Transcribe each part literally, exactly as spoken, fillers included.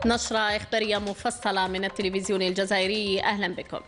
نشرة إخبارية مفصلة من التلفزيون الجزائري، أهلا بكم.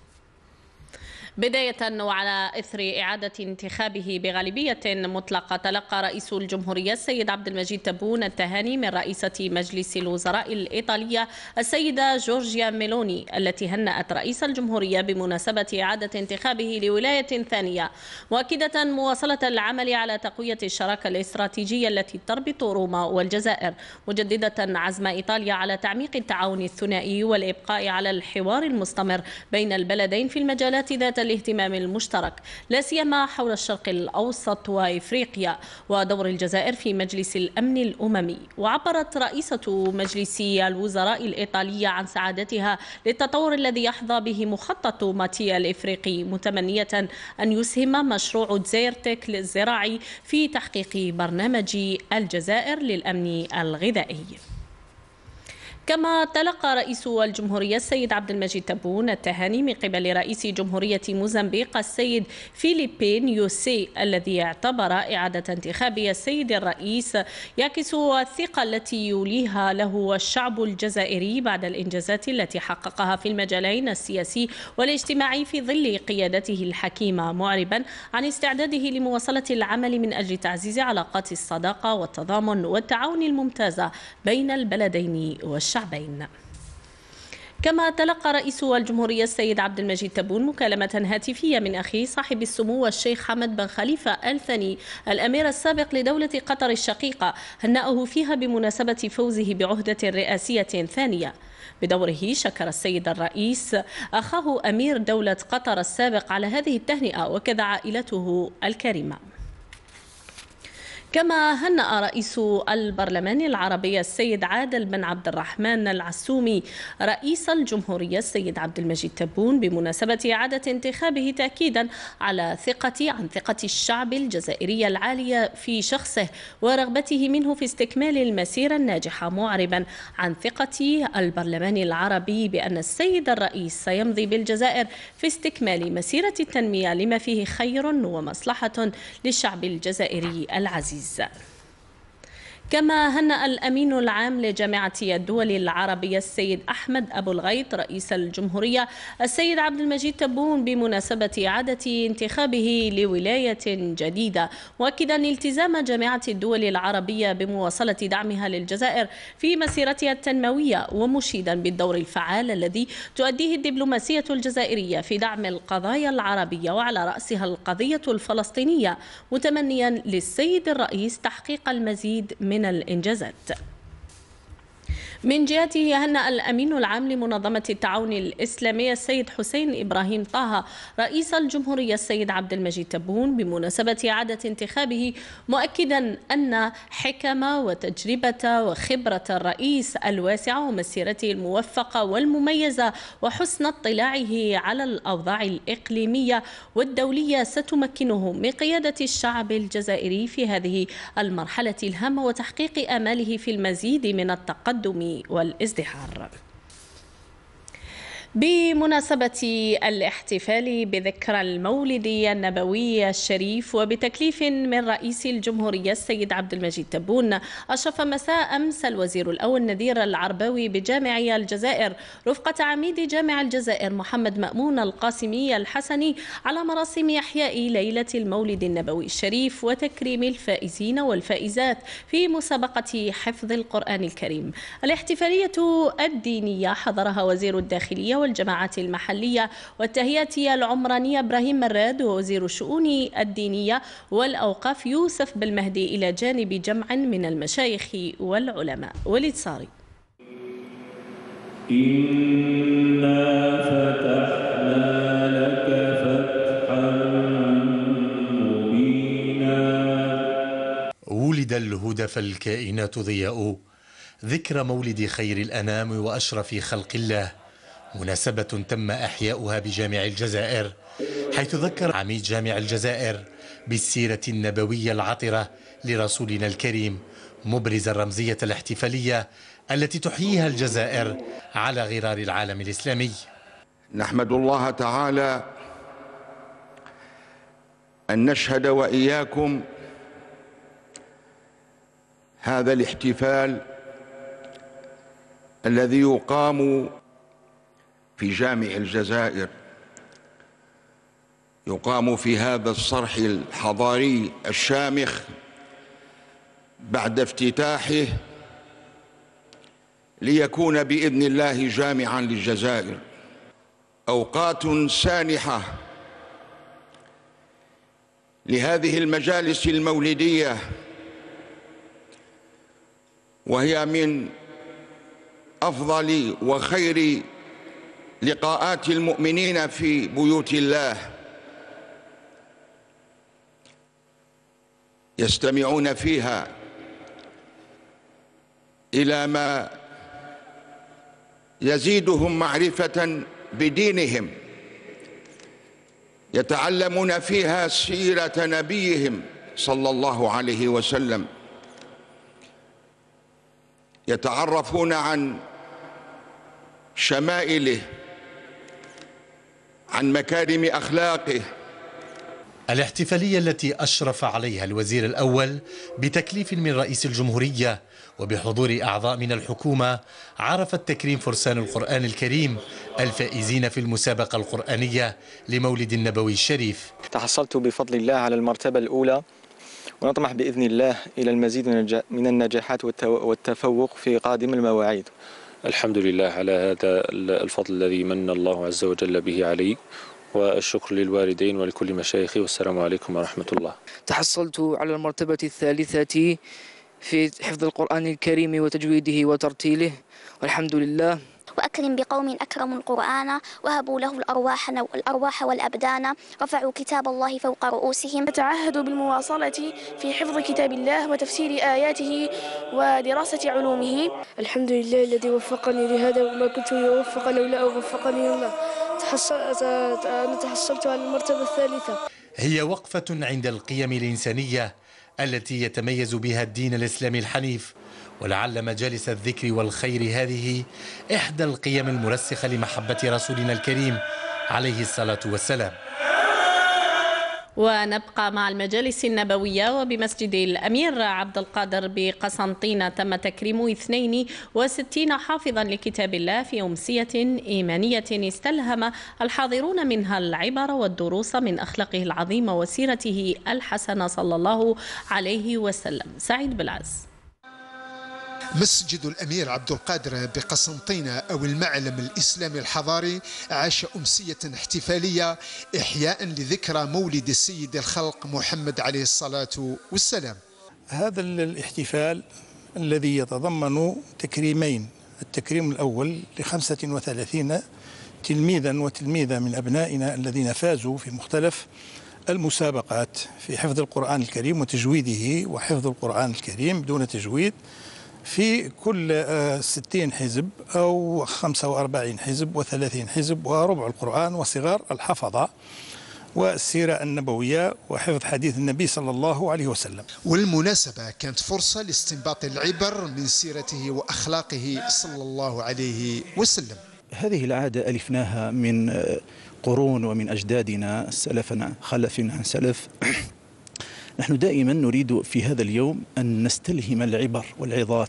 بداية وعلى إثر إعادة انتخابه بغالبية مطلقة، تلقى رئيس الجمهورية السيد عبد المجيد تبون التهاني من رئيسة مجلس الوزراء الإيطالية السيدة جورجيا ميلوني، التي هنأت رئيس الجمهورية بمناسبة إعادة انتخابه لولاية ثانية، مؤكدة مواصلة العمل على تقوية الشراكة الاستراتيجية التي تربط روما والجزائر، مجددة عزم إيطاليا على تعميق التعاون الثنائي والإبقاء على الحوار المستمر بين البلدين في المجالات ذات الاهتمام المشترك، لا سيما حول الشرق الأوسط وإفريقيا ودور الجزائر في مجلس الأمن الأممي. وعبرت رئيسة مجلس الوزراء الإيطالية عن سعادتها للتطور الذي يحظى به مخطط ماتيا الإفريقي، متمنية أن يسهم مشروع دزيرتك الزراعي في تحقيق برنامج الجزائر للأمن الغذائي. كما تلقى رئيس الجمهورية السيد عبد المجيد تبون التهاني من قبل رئيس جمهورية موزمبيق السيد فيليبي نيوسي، الذي اعتبر إعادة انتخاب السيد الرئيس يعكس الثقة التي يوليها له الشعب الجزائري بعد الإنجازات التي حققها في المجالين السياسي والاجتماعي في ظل قيادته الحكيمة، معربا عن استعداده لمواصلة العمل من أجل تعزيز علاقات الصداقة والتضامن والتعاون الممتازة بين البلدين والشعب. شعبين. كما تلقى رئيس الجمهورية السيد عبد المجيد تبون مكالمة هاتفية من أخيه صاحب السمو الشيخ حمد بن خليفة آل ثاني الأمير السابق لدولة قطر الشقيقة، هنأه فيها بمناسبة فوزه بعهدة رئاسية ثانية. بدوره شكر السيد الرئيس أخاه أمير دولة قطر السابق على هذه التهنئة وكذا عائلته الكريمة. كما هنأ رئيس البرلمان العربي السيد عادل بن عبد الرحمن العسومي رئيس الجمهورية السيد عبد المجيد تبون بمناسبة إعادة انتخابه، تأكيدا على ثقة عن ثقة الشعب الجزائري العالية في شخصه ورغبته منه في استكمال المسيرة الناجحة، معربا عن ثقة البرلمان العربي بأن السيد الرئيس سيمضي بالجزائر في استكمال مسيرة التنمية لما فيه خير ومصلحة للشعب الجزائري العزيز. كما هنأ الأمين العام لجامعة الدول العربية السيد أحمد أبو الغيط رئيس الجمهورية السيد عبد المجيد تبون بمناسبة إعادة انتخابه لولاية جديدة، مؤكدا التزام جامعة الدول العربية بمواصلة دعمها للجزائر في مسيرتها التنموية، ومشيدا بالدور الفعال الذي تؤديه الدبلوماسية الجزائرية في دعم القضايا العربية وعلى رأسها القضية الفلسطينية، متمنيا للسيد الرئيس تحقيق المزيد من من الإنجازات. من جهته هنأ الأمين العام لمنظمة التعاون الإسلامي السيد حسين إبراهيم طه رئيس الجمهورية السيد عبد المجيد تبون بمناسبة إعادة انتخابه، مؤكدا أن حكم وتجربة وخبرة الرئيس الواسعة ومسيرته الموفقة والمميزة وحسن اطلاعه على الأوضاع الإقليمية والدولية ستمكنه من قيادة الشعب الجزائري في هذه المرحلة الهامة وتحقيق آماله في المزيد من التقدم والازدهار. بمناسبة الاحتفال بذكرى المولد النبوي الشريف وبتكليف من رئيس الجمهورية السيد عبد المجيد تبون، أشرف مساء أمس الوزير الأول نذير العرباوي بجامع الجزائر رفقة عميد جامع الجزائر محمد مأمون القاسمي الحسني على مراسم إحياء ليلة المولد النبوي الشريف وتكريم الفائزين والفائزات في مسابقة حفظ القرآن الكريم. الاحتفالية الدينية حضرها وزير الداخلية والجماعات المحلية والتهيئة العمرانية إبراهيم مراد ووزير الشؤون الدينية والأوقاف يوسف بالمهدي، إلى جانب جمع من المشايخ والعلماء. وليد صاري. إنا فتحنا لك فتحا مبينا. ولد الهدى فالكائنات ضياء، ذكرى مولد خير الأنام وأشرف خلق الله، مناسبة تم إحياؤها بجامع الجزائر، حيث ذكر عميد جامع الجزائر بالسيرة النبوية العطرة لرسولنا الكريم، مبرز الرمزية الاحتفالية التي تحييها الجزائر على غرار العالم الإسلامي. نحمد الله تعالى أن نشهد وإياكم هذا الاحتفال الذي يقام في جامع الجزائر، يقام في هذا الصرح الحضاري الشامخ بعد افتتاحه ليكون بإذن الله جامعا للجزائر. أوقات سانحة لهذه المجالس المولدية، وهي من أفضل وخير لقاءات المؤمنين في بيوت الله، يستمعون فيها إلى ما يزيدهم معرفة بدينهم، يتعلمون فيها سيرة نبيهم صلى الله عليه وسلم، يتعرفون عن شمائله، عن مكارم أخلاقه. الاحتفالية التي أشرف عليها الوزير الأول بتكليف من رئيس الجمهورية وبحضور أعضاء من الحكومة عرفت تكريم فرسان القرآن الكريم الفائزين في المسابقة القرآنية لمولد النبوي الشريف. تحصلت بفضل الله على المرتبة الأولى، ونطمح بإذن الله إلى المزيد من النجاحات والتفوق في قادم المواعيد. الحمد لله على هذا الفضل الذي من الله عز وجل به علي، والشكر للوالدين ولكل مشايخي، والسلام عليكم ورحمة الله. تحصلت على المرتبة الثالثة في حفظ القرآن الكريم وتجويده وترتيله، والحمد لله. وأكرم بقوم أكرموا القرآن وهبوا له الأرواح الأرواح والأبدان، رفعوا كتاب الله فوق رؤوسهم. نتعهد بالمواصلة في حفظ كتاب الله وتفسير آياته ودراسة علومه. الحمد لله الذي وفقني لهذا، وما كنت لأوفق لولا وفقني الله. أنا تحصلت على المرتبة الثالثة. هي وقفة عند القيم الإنسانية التي يتميز بها الدين الإسلامي الحنيف، ولعل مجالس الذكر والخير هذه إحدى القيم المرسخة لمحبة رسولنا الكريم عليه الصلاة والسلام. ونبقى مع المجالس النبوية، وبمسجد الأمير عبد القادر بقسنطينة تم تكريم اثنين وستين حافظا لكتاب الله في أمسية إيمانية استلهم الحاضرون منها العبر والدروس من أخلاقه العظيمة وسيرته الحسنة صلى الله عليه وسلم. سعيد بالعز. مسجد الأمير عبد القادر بقسنطينة أو المعلم الإسلامي الحضاري عاش أمسية احتفالية إحياء لذكرى مولد سيد الخلق محمد عليه الصلاة والسلام. هذا الاحتفال الذي يتضمن تكريمين، التكريم الأول لخمسة وثلاثين تلميذا وتلميذة من أبنائنا الذين فازوا في مختلف المسابقات في حفظ القرآن الكريم وتجويده، وحفظ القرآن الكريم بدون تجويد في كل ستين حزب أو خمسة وأربعين حزب وثلاثين حزب وربع القرآن وصغار الحفظة والسيرة النبوية وحفظ حديث النبي صلى الله عليه وسلم. والمناسبة كانت فرصة لاستنباط العبر من سيرته وأخلاقه صلى الله عليه وسلم. هذه العادة ألفناها من قرون ومن أجدادنا سلفنا خلفنا عن سلف. نحن دائما نريد في هذا اليوم أن نستلهم العبر والعظات.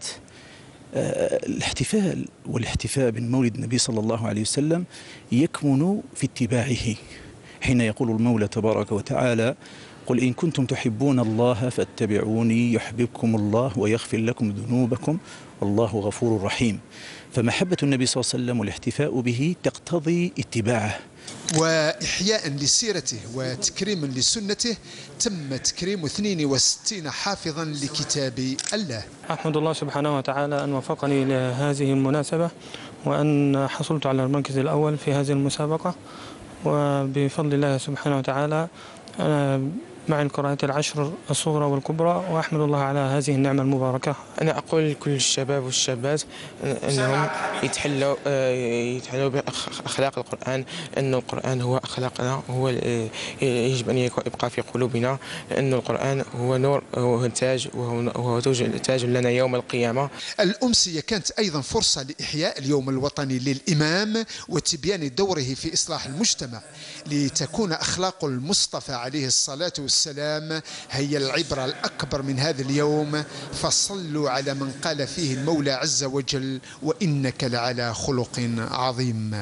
الاحتفال والاحتفاء بمولد النبي صلى الله عليه وسلم يكمن في اتباعه، حين يقول المولى تبارك وتعالى: قل إن كنتم تحبون الله فاتبعوني يحببكم الله ويغفر لكم ذنوبكم والله غفور رحيم. فمحبة النبي صلى الله عليه وسلم والاحتفاء به تقتضي اتباعه. وإحياء لسيرته وتكريما لسنته تم تكريم اثنين وستين حافظا لكتاب الله. أحمد الله سبحانه وتعالى أن وفقني لهذه المناسبة، وأن حصلت على المركز الأول في هذه المسابقة، وبفضل الله سبحانه وتعالى أنا مع القراءات العشر الصغرى والكبرى، وأحمد الله على هذه النعمة المباركة. أنا أقول لكل الشباب والشابات أنهم يتحلوا يتحلوا بأخلاق القرآن، أن القرآن هو أخلاقنا، هو يجب أن يبقى في قلوبنا، لأن القرآن هو نور وهو تاج وهو تاج لنا يوم القيامة. الأمسية كانت أيضا فرصة لإحياء اليوم الوطني للإمام وتبيان دوره في إصلاح المجتمع، لتكون أخلاق المصطفى عليه الصلاة والسلام والسلام هي العبرة الأكبر من هذا اليوم، فصلوا على من قال فيه المولى عز وجل وإنك لعلى خلق عظيم.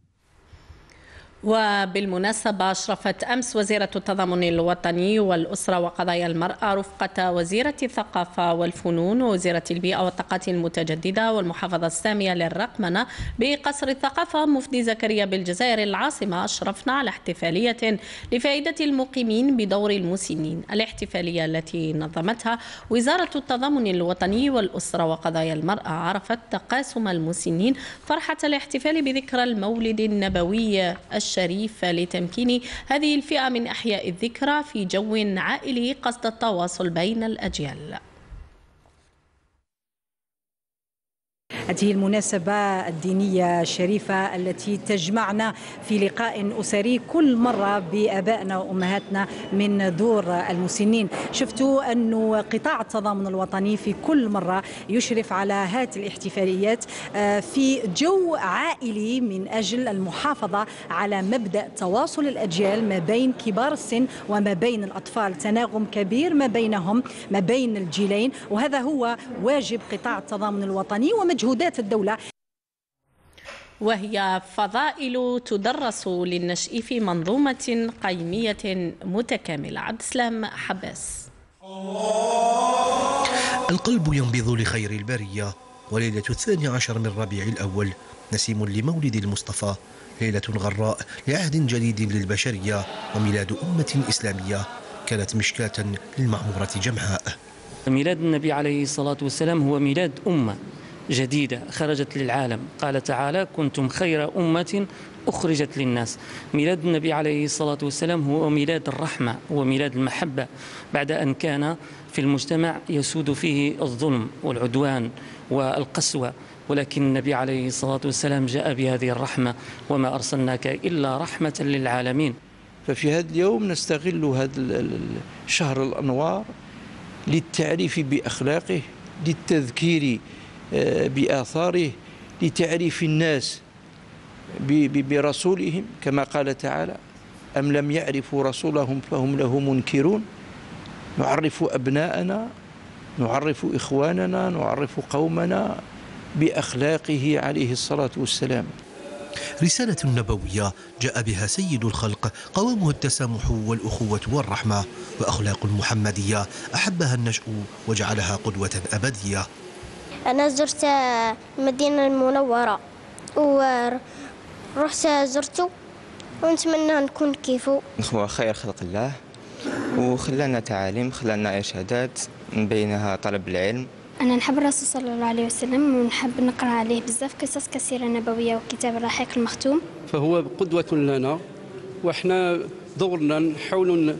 وبالمناسبة أشرفت أمس وزيرة التضامن الوطني والأسرة وقضايا المرأة رفقة وزيرة الثقافة والفنون ووزيرة البيئة والطاقات المتجددة والمحافظة السامية للرقمنة بقصر الثقافة مفدي زكريا بالجزائر العاصمة. أشرفنا على احتفالية لفائدة المقيمين بدور المسنين. الاحتفالية التي نظمتها وزارة التضامن الوطني والأسرة وقضايا المرأة عرفت تقاسم المسنين فرحة الاحتفال بذكرى المولد النبوي الشريف لتمكين هذه الفئة من إحياء الذكرى في جو عائلي قصد التواصل بين الأجيال. هذه المناسبة الدينية الشريفة التي تجمعنا في لقاء أسري كل مرة بآبائنا وأمهاتنا من دور المسنين. شفتوا أن قطاع التضامن الوطني في كل مرة يشرف على هذه الاحتفاليات في جو عائلي من أجل المحافظة على مبدأ تواصل الأجيال ما بين كبار السن وما بين الأطفال، تناغم كبير ما بينهم ما بين الجيلين، وهذا هو واجب قطاع التضامن الوطني ومجهود الدولة. وهي فضائل تدرس للنشء في منظومة قيمية متكاملة. عبد السلام حباس. القلب ينبض لخير البرية، وليلة الثاني عشر من ربيع الأول نسيم لمولد المصطفى، ليلة غراء لعهد جديد للبشرية وميلاد أمة إسلامية كانت مشكاة للمعمورة جمعاء. ميلاد النبي عليه الصلاة والسلام هو ميلاد أمة جديدة خرجت للعالم. قال تعالى: كنتم خير أمة أخرجت للناس. ميلاد النبي عليه الصلاة والسلام هو ميلاد الرحمة، هو ميلاد المحبة، بعد أن كان في المجتمع يسود فيه الظلم والعدوان والقسوة، ولكن النبي عليه الصلاة والسلام جاء بهذه الرحمة: وما أرسلناك إلا رحمة للعالمين. ففي هذا اليوم نستغل هذا شهر الأنوار للتعريف بأخلاقه، للتذكير بآثاره، لتعريف الناس برسولهم، كما قال تعالى: أم لم يعرفوا رسولهم فهم له منكرون. نعرف أبناءنا، نعرف إخواننا، نعرف قومنا بأخلاقه عليه الصلاة والسلام. رسالة نبوية جاء بها سيد الخلق، قوامها التسامح والأخوة والرحمة، وأخلاق محمدية أحبها النشء وجعلها قدوة أبدية. أنا زرت المدينة المنورة ورحت زرته ونتمنى نكون كيفه. هو خير خلق الله، وخلانا تعاليم، خلانا إرشادات، من بينها طلب العلم. أنا نحب الرسول صلى الله عليه وسلم ونحب نقرأ عليه بزاف قصص كثيرة نبوية وكتاب الرحيق المختوم. فهو قدوة لنا، وإحنا دورنا نحاولوا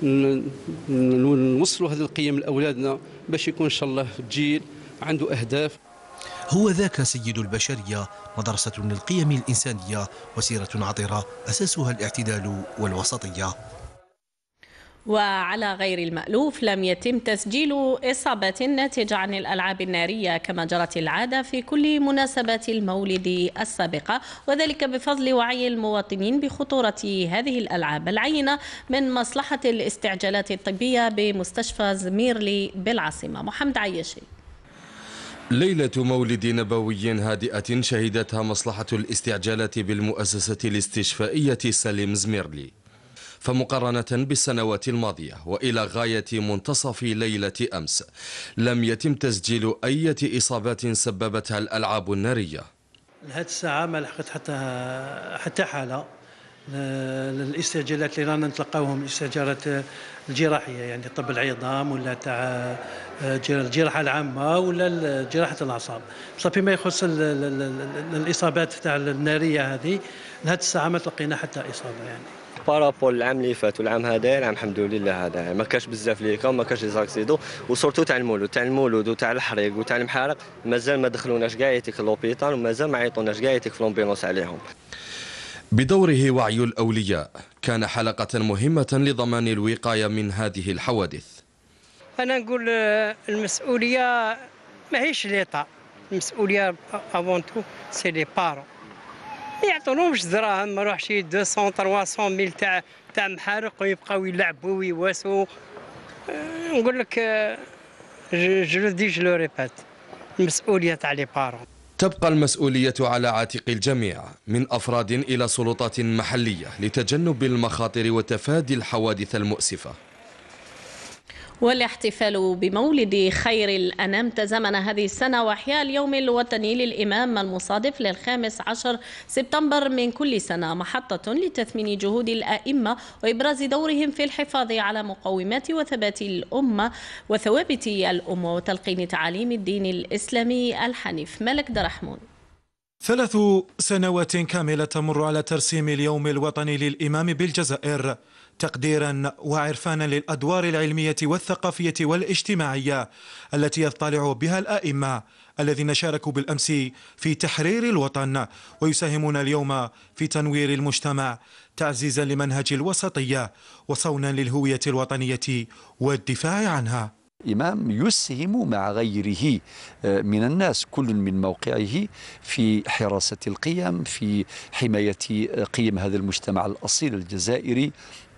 نوصلوا هذه القيم لأولادنا باش يكون إن شاء الله جيل عنده أهداف. هو ذاك سيد البشرية، مدرسة للقيم الإنسانية وسيرة عطرة أساسها الاعتدال والوسطية. وعلى غير المألوف لم يتم تسجيل إصابات ناتجة عن الألعاب النارية كما جرت العادة في كل مناسبات المولد السابقة، وذلك بفضل وعي المواطنين بخطورة هذه الألعاب. العينة من مصلحة الاستعجالات الطبية بمستشفى زميرلي بالعاصمة. محمد عياشي. ليلة مولد نبوي هادئة شهدتها مصلحة الاستعجالات بالمؤسسة الاستشفائية سليم زميرلي، فمقارنة بالسنوات الماضية وإلى غاية منتصف ليلة أمس لم يتم تسجيل أي إصابات سببتها الألعاب النارية. لهذه الساعة ما لحقت حتى حتى حالة للاستعجالات اللي رانا نتلقاوهم، الاستعجالات الجراحية، يعني طب العظام ولا تاع الجراحة العامة ولا جراحة الأعصاب. صافي ما يخص الإصابات تاع النارية هذه لهذه الساعة ما تلقينا حتى إصابة. يعني بارابول العام اللي فات والعام هذا، العام الحمد لله هذا ما كاش بزاف ليكا وما كاش زاكسيدو، وصورتو تاع المولود تاع المولود وتاع الحريق وتاع المحارق مازال ما دخلوناش كاع يتك لوبيطال ومازال ما عيطوناش كاع يتك في لومبيلونس عليهم. بدوره وعي الأولياء كان حلقة مهمة لضمان الوقاية من هذه الحوادث. أنا نقول المسؤولية ماهيش ليطا، المسؤولية افون تو سي لي بارون، ما يعطونهمش دراهم، ما روح شي مئتين ثلاثمية ميل تاع تاع محارق ويبقاو يلعبوا ويواسوا. نقول لك جو دي جو لو ريبات، المسؤوليه تاع لي بارون. تبقى المسؤولية على عاتق الجميع من أفراد إلى سلطات محلية لتجنب المخاطر وتفادي الحوادث المؤسفة. والاحتفال بمولد خير الأنام تزامن هذه السنة وإحياء اليوم الوطني للإمام المصادف للخامس عشر سبتمبر من كل سنة محطة لتثمين جهود الأئمة وإبراز دورهم في الحفاظ على مقومات وثبات الأمة وثوابت الأمة وتلقين تعاليم الدين الإسلامي الحنيف. ملك درحمون. ثلاث سنوات كاملة تمر على ترسيم اليوم الوطني للإمام بالجزائر، تقديرا وعرفانا للأدوار العلمية والثقافية والاجتماعية التي يطلع بها الآئمة الذين شاركوا بالأمس في تحرير الوطن ويساهمون اليوم في تنوير المجتمع تعزيزا لمنهج الوسطية وصونا للهوية الوطنية والدفاع عنها. إمام يسهم مع غيره من الناس كل من موقعه في حراسة القيم، في حماية قيم هذا المجتمع الأصيل الجزائري،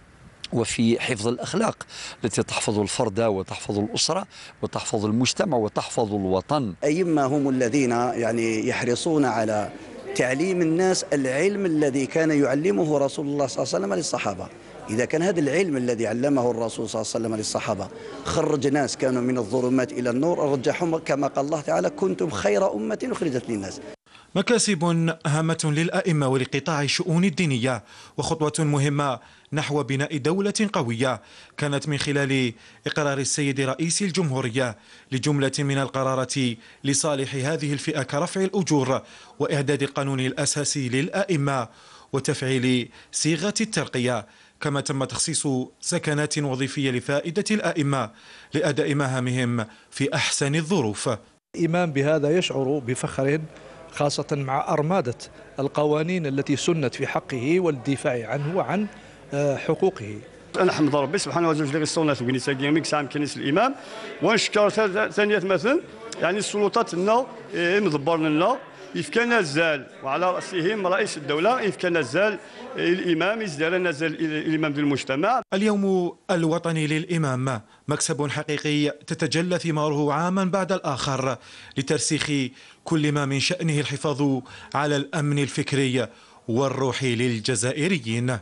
وفي حفظ الأخلاق التي تحفظ الفرد وتحفظ الأسرة وتحفظ المجتمع وتحفظ الوطن. أئمة هم الذين يعني يحرصون على تعليم الناس العلم الذي كان يعلمه رسول الله صلى الله عليه وسلم للصحابة. إذا كان هذا العلم الذي علمه الرسول صلى الله عليه وسلم للصحابة خرج ناس كانوا من الظلمات إلى النور، رجعهم كما قال الله تعالى: كنتم خير أمة أخرجت للناس. مكاسب هامة للأئمة ولقطاع الشؤون الدينية وخطوة مهمة نحو بناء دولة قوية كانت من خلال إقرار السيد رئيس الجمهورية لجملة من القرارات لصالح هذه الفئة كرفع الأجور وإعداد القانون الأساسي للأئمة وتفعيل صيغة الترقية، كما تم تخصيص سكنات وظيفية لفائدة الأئمة لأداء مهامهم في أحسن الظروف. الإمام بهذا يشعر بفخر خاصة مع أرمادة القوانين التي سنت في حقه والدفاع عنه وعن حقوقه. أنا أحمد ربي سبحانه وتعالى الصونات وكنيسة كيميك سام كنيسة الإمام، ونشكر ثانية مثلا يعني السلطات لنا مدبر لنا يفكا نزال وعلى رأسهم رئيس الدولة يفكا نزال الإمام يزدر نزال الإمام للمجتمع. اليوم الوطني للإمام مكسب حقيقي تتجلى ثماره عاما بعد الآخر لترسيخ كل ما من شأنه الحفاظ على الأمن الفكري والروحي للجزائريين.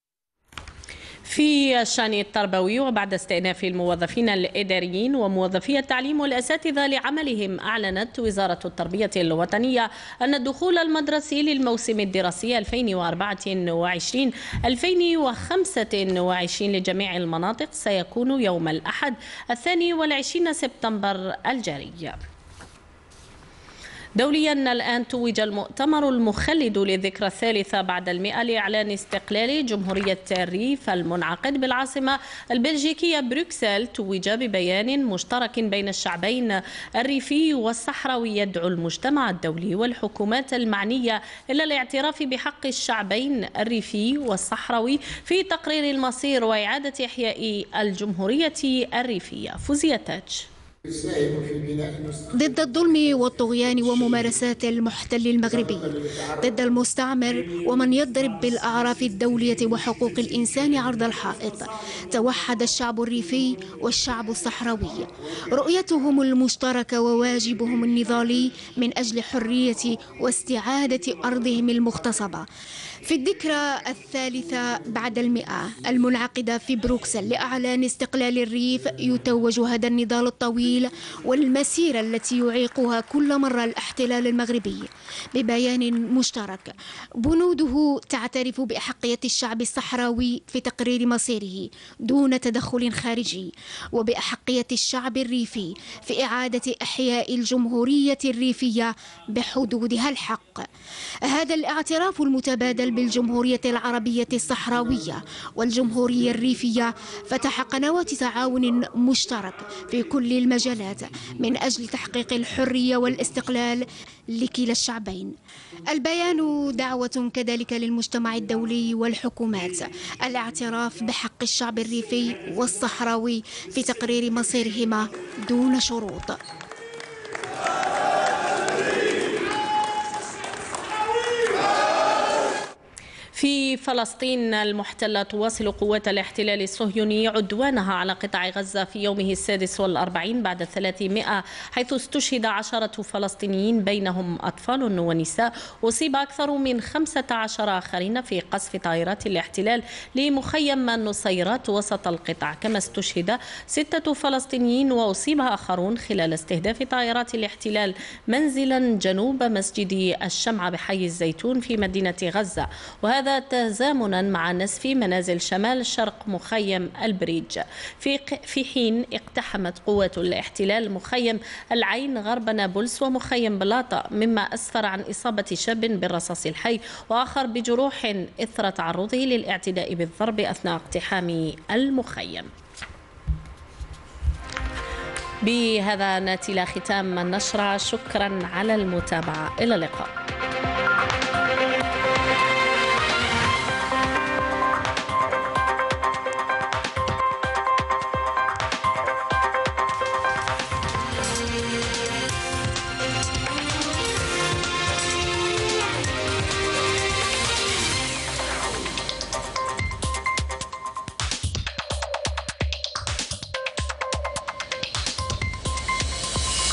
في الشأن التربوي وبعد استئناف الموظفين الإداريين وموظفي التعليم والأساتذة لعملهم، أعلنت وزارة التربية الوطنية أن الدخول المدرسي للموسم الدراسي ألفين وأربعة وعشرين ألفين وخمسة وعشرين لجميع المناطق سيكون يوم الأحد الثاني والعشرين سبتمبر الجاري. دوليا الآن توج المؤتمر المخلد للذكرى الثالثة بعد المئة لإعلان استقلال جمهورية الريف المنعقد بالعاصمة البلجيكية بروكسل. توج ببيان مشترك بين الشعبين الريفي والصحراوي يدعو المجتمع الدولي والحكومات المعنية إلى الاعتراف بحق الشعبين الريفي والصحراوي في تقرير المصير وإعادة إحياء الجمهورية الريفية. فوزية تاج. ضد الظلم والطغيان وممارسات المحتل المغربي، ضد المستعمر ومن يضرب بالأعراف الدولية وحقوق الإنسان عرض الحائط، توحد الشعب الريفي والشعب الصحراوي. رؤيتهم المشتركة وواجبهم النضالي من أجل حرية واستعادة أرضهم المغتصبة. في الذكرى الثالثة بعد المئة المنعقدة في بروكسل لإعلان استقلال الريف، يتوج هذا النضال الطويل والمسيرة التي يعيقها كل مرة الاحتلال المغربي ببيان مشترك بنوده تعترف بأحقية الشعب الصحراوي في تقرير مصيره دون تدخل خارجي، وبأحقية الشعب الريفي في إعادة إحياء الجمهورية الريفية بحدودها الحق. هذا الاعتراف المتبادل بالجمهورية العربية الصحراوية والجمهورية الريفية فتح قنوات تعاون مشترك في كل المجالات من أجل تحقيق الحرية والاستقلال لكلا الشعبين. البيان دعوة كذلك للمجتمع الدولي والحكومات الاعتراف بحق الشعب الريفي والصحراوي في تقرير مصيرهما دون شروط. في فلسطين المحتلة تواصل قوات الاحتلال الصهيوني عدوانها على قطاع غزة في يومه السادس والأربعين بعد ثلاثمائة، حيث استشهد عشرة فلسطينيين بينهم أطفال ونساء. أصيب أكثر من خمسة عشر آخرين في قصف طائرات الاحتلال لمخيم النصيرات وسط القطاع، كما استشهد ستة فلسطينيين وأصيب آخرون خلال استهداف طائرات الاحتلال منزلا جنوب مسجد الشمعة بحي الزيتون في مدينة غزة، وهذا تزامنا مع نسف منازل شمال شرق مخيم البريج، في في حين اقتحمت قوات الاحتلال مخيم العين غرب نابلس ومخيم بلاطة، مما أسفر عن إصابة شاب بالرصاص الحي وآخر بجروح إثر تعرضه للاعتداء بالضرب أثناء اقتحام المخيم. بهذا نأتي إلى ختام النشرة، شكرا على المتابعة، إلى اللقاء.